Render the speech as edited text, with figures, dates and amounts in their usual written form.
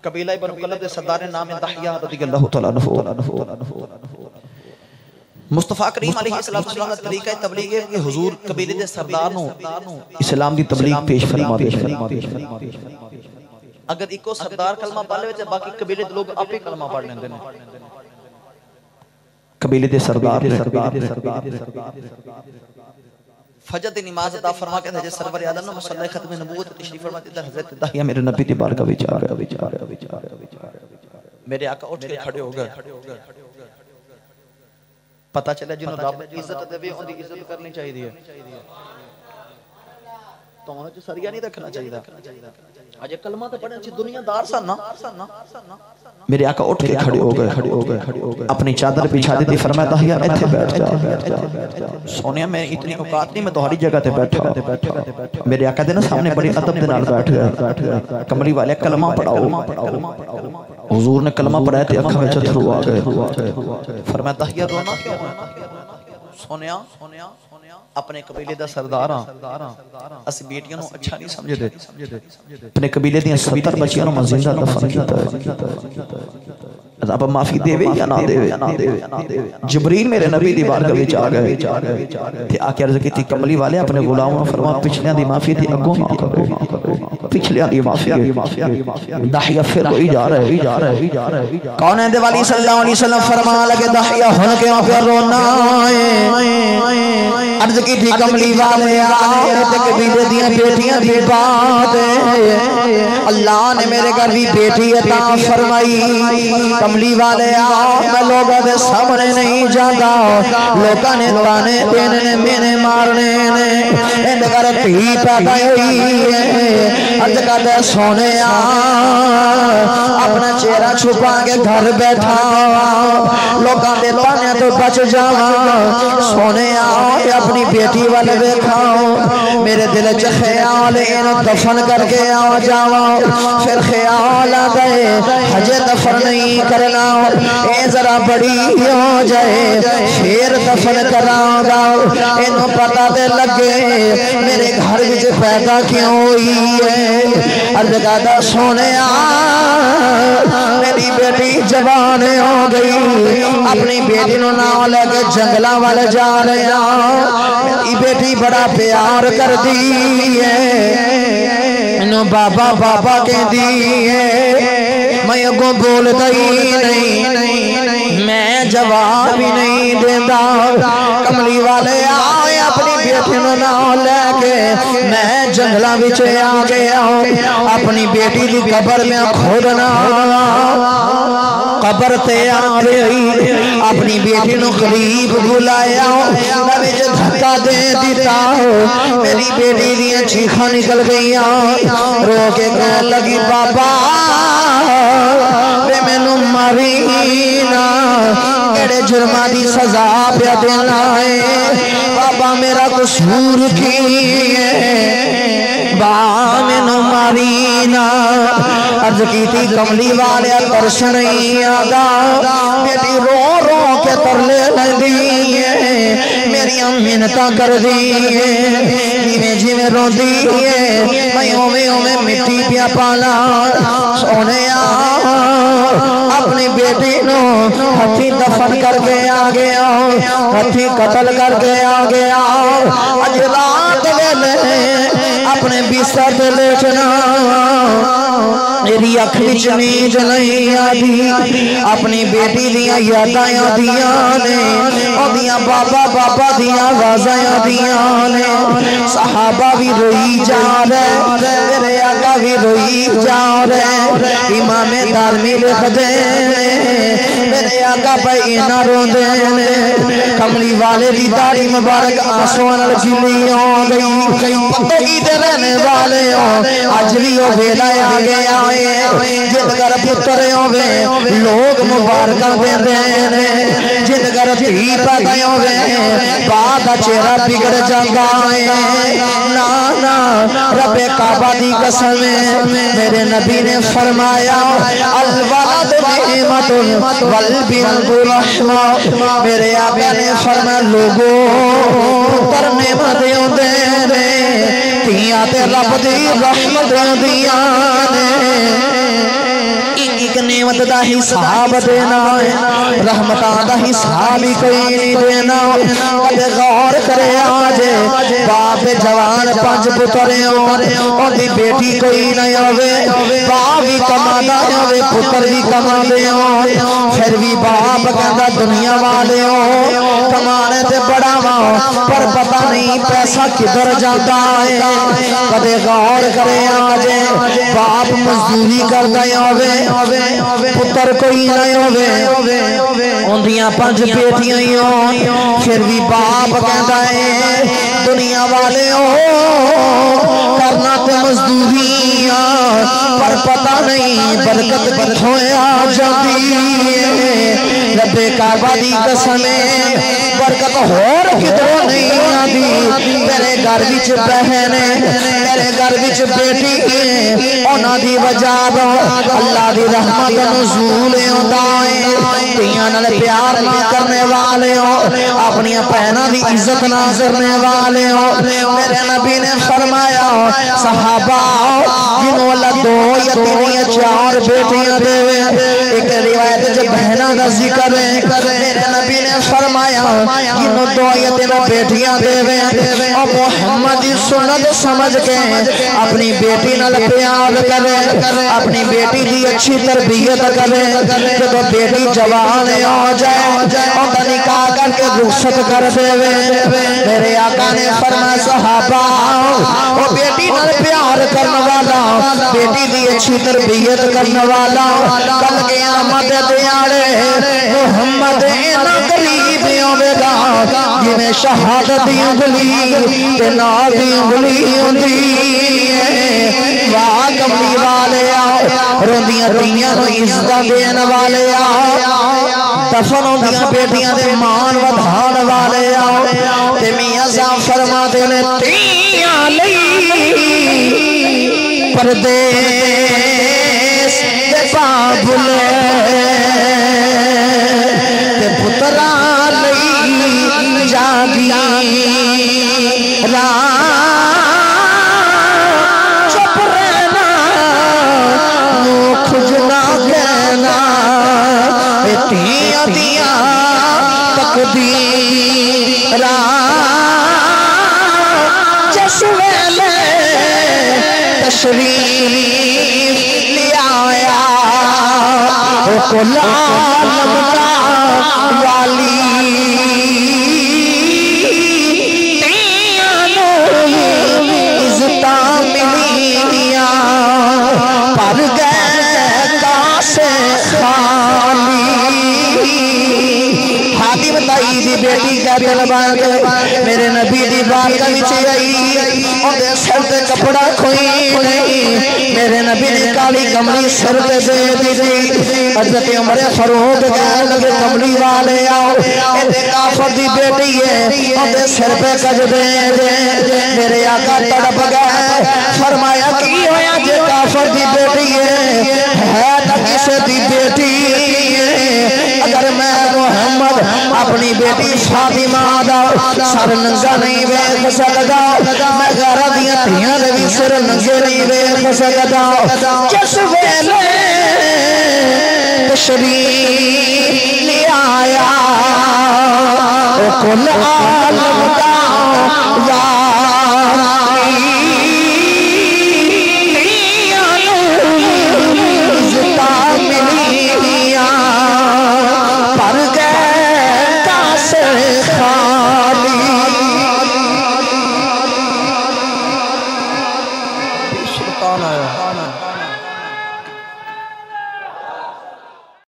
قبیلہ بنو کلب دے سردار نام دحیہ رضی اللہ تعالیٰ عنہ مصطفیٰ کریم علیہ السلام کا طریقہ تبلیغ ہے کہ حضور قبیلے دے سردار نو اسلام دی تبلیغ پیش فرما دے اگر ایکو سردار کلمہ پڑھ لے باقی قبیلے دے لوگ آپ ہی کلمہ پڑھ لیندے نے قبیلے دے سردار فجر دی نماز عطا فرما کے حضرت سرور عالم نے مصلی ختم نبوت تشریف فرما دیتا حضرت دحیہ میرے نبی دی بارگاہ وچ آ گیا میرے آقا اٹھ کے کھڑے ہو گئے پتہ چلا جنہوں رب عزت دے ان دی عزت کرنی چاہیے تو انہوں جو سریہ نہیں رکھنا چاہیے آج کلمہ تو پڑھنے چاہیے دنیا دار سانا میرے آقا اٹھ کے کھڑے ہو گئے اپنی چادر بچھا دی فرمایا دحیہ ایتھے بیٹھ جا سونیا میں اتنی اوقات نہیں میں تمہاری جگہ تے بیٹھا میرے آقا دے نا سامنے بڑی ادب دے نال بیٹھ گئے کملی والے کلمہ پڑھاؤ حضور نے کلمہ پڑھایا تے اکھاں وچ اتھرو آ گئے فرمایا دحیہ رونا کیوں ہے سونیا اپنے قبیلے دا سرداراں اس بیٹیاں نو اچھا نہیں سمجھ دے اپنے قبیلے دیاں 70 بچیاں نو مزندہ دفن کیتا اب معافی دے وے یا نہ دے وے جبریل میرے نبی دی بارگاہ وچ آ گئے تے آ کے عرض کیتی کملی والے اپنے غلاموں نو فرما پچھلیاں دی معافی دی اگوں نہ کرو پچھلیاں دی معافی دحیہ پھر وہی جا رہا ہے کون ہے والی صلی اللہ علیہ وسلم فرما لگے دحیہ ہن کیوں پھر رونا ہے عرض کی تھی کملی والے آئے تے قبیلے دیاں بیٹیاں دی بات اللہ نے میرے گھر بھی بیٹی عطا فرمائی کملی والے آئے میں لوگوں دے سامنے نہیں جاتا لوگوں نے تانے دینے مینے مارنے نے اندھ گھر تھی پیدا ہوئی ہے عرض کہتے سونے اپنا چہرہ چھپا کے گھر بیٹھا لوگوں دے تانے تو بچ جاواں سونے آئے اپنی بیٹی والے دیکھاؤ میرے دل چ خیال ان دفن کر کے آ جاؤ پھر خیال آ گئے ہجے دفن نہیں کرنا اے ذرا بڑی ہو جائے پھر دفن کراؤں گا انہوں پتہ دے لگے میرے گھر وچ پیدا کیوں ہوئی ہے عرض کہتا سونے میری بیٹی جوان ہو گئی اپنی بیٹی نو نہ لے کے جنگلاں والے جا رہے ہیں میری بیٹی بڑا پیار کر دی ہے انہوں بابا بابا کہہ دی ہے میں اگوں بولتا ہی نہیں میں جواب ہی نہیں دیتا کملی والے آئے اپنی بیٹی نو نہ لے کے میں جنگلہ بچے آ گیا اپنی بیٹی دی قبر میں کھودنا قبر تے آ رہی اپنی بیٹی نو قریب بلایا میں جو دھکا دے دیتا میری بیٹی دیاں چیخاں نکل گئیاں رو کے کہنے لگی بابا وے میں نو مرینا میرے جرمہ دی سزا پہ دینا ہے بابا میرا قصور کی ہے با میں نو مرینا عرض کی تھی کملی والے ترس نہیں آگا بیٹی رو رو کے ترلے لگی ہے میری امینتہ کر دی ہے جی میں رو دی ہے میں اومے مٹی پیا پالا سونے اپنی بیٹی نو ہتھی دفن کر کے آ گیا ہتھی قتل کر کے آ گیا اج رات ویلے اپنے بستر تے لیٹنا میری اکھ وچ نیند نہیں آتی اپنی بیٹی دیاں یاداں آدیاں نے اودیاں بابا بابا دیاں آوازاں آدیاں نے صحابہ بھی روئی جا رہے میرے آقا بھی روئی جا رہے امام دارمی لکھ دے میرے آقا پہ نہ رو دے کملی والے دی داڑھی مبارک آنسوان لچلی ہو گئی پتہ ہی دے رہنے والے ہوں آج بھی ہو ویلا آگے آئے جد گر پترے ہوئے لوگ مبارکہ دے دینے جد گر تھی پیدا ہوئے بعد چہرہ بگڑ جاگا ہے نانا رب کعبہ دی قسم میرے نبی نے فرمایا الولد نعمت والبنت رحمہ میرے آقا نے فرمایا لوگوں پر نعمت دے دے تیاں تے رب دی رحمت دیاں نعمت دا حساب دینا رحمتاں دا حساب ہی کوئی نہیں دینا کدے غور کرے آجے باپ جوان 5 پترے اور دی بیٹی کوئی نہیں ہوئے باپ بھی کما دا ہوئے پتر بھی کما دے پھر بھی باپ کہتا دنیا والے کمانے تے بڑا ماں پر پتہ نہیں پیسہ کدھر جاتا ہے کدے غور کرے آجے باپ مزدوری کر گئے ہوئے پتر کوئی نہیں ہوئے اندیاں 5 بیٹیاں ہی پھر بھی باپ کہتا ہے دنیا والے کرنا تے مزدوریاں پر پتہ نہیں برکت کتھوں آ جاتی رب کعبہ دی قسم برکت ہور کدھروں نہیں آتی میرے گھر وچ بہن میرے گھر وچ بیٹی انہاں دی وجہ تو اللہ دی رحمت نزول ہوندا ہے دیاں نال پیار نہ کرنے والے اپنی بہناں دی عزت نہ کرنے والے میرے نبی نے فرمایا صحابہ جنہوں اللہ 2 یا 3 یا 4 بیٹیاں دے ایک روایت جو بہناں دا ذکر ہے میرے نبی نے فرمایا جنہوں 2 یا 3 بیٹیاں دے اور محمد سنت سمجھ کے اپنی بیٹی نال پیار کرے اپنی بیٹی دی اچھی تربیت کرے جب بیٹی جوان ہو جائے اور نکاح کر کے رخصت کر دے میرے آقا نے فرمایا صحابہ وہ بیٹی نال پیار کرنے والا بیٹی دی اچھی تربیت کرنے والا کل قیامت دیاڑے محمد اینا قریب ہوے گا جویں شہادت دی انگلی تے نال دی انگلی ہوندی ہے واہ کملی والے روندیاں تیاں نو عزت دین والے دفن ہوندیاں بیٹیاں دے مان ودھان والے تے میاں صاحب فرماتے نے تیاں لئی پردیس دے بابلے تے پترا لئی جاگی چپ رہنا کچھ نہ کہنا تیاں تیاں تقدیر جس ویلے تشریف لے آیا کل عالم کا والی تیاں نو عزتاں ملیاں پر گئے کاسے خالی حاتم تائی دی بیٹی کہتے لبان میرے نبی دی بارگاہ وچ آئی اودے سر تے کپڑا کوئی نہیں میرے نبی نے کالی کملی سر تے دے دی حضرت عمر فاروق کہنے لگے کملی والے آؤ اے کافر دی بیٹی ہے اودے سر پہ کج دے میرے آقا تڑپ گئے فرمایا کی ہویا جے کافر دی بیٹی ہے تا کسے دی بیٹی اگر میں محمد اپنی بیٹی فاطمہ دا سر ننگا نہیں ویکھ سکدا میں گھر دیاں تھیاں دے وی سر ننگے نہیں ویکھ سکدا جس ویلے تشریف لے آیا کل عالم کا والی عزتاں ملیاں پر گئے کاسے خالی سلطان آیا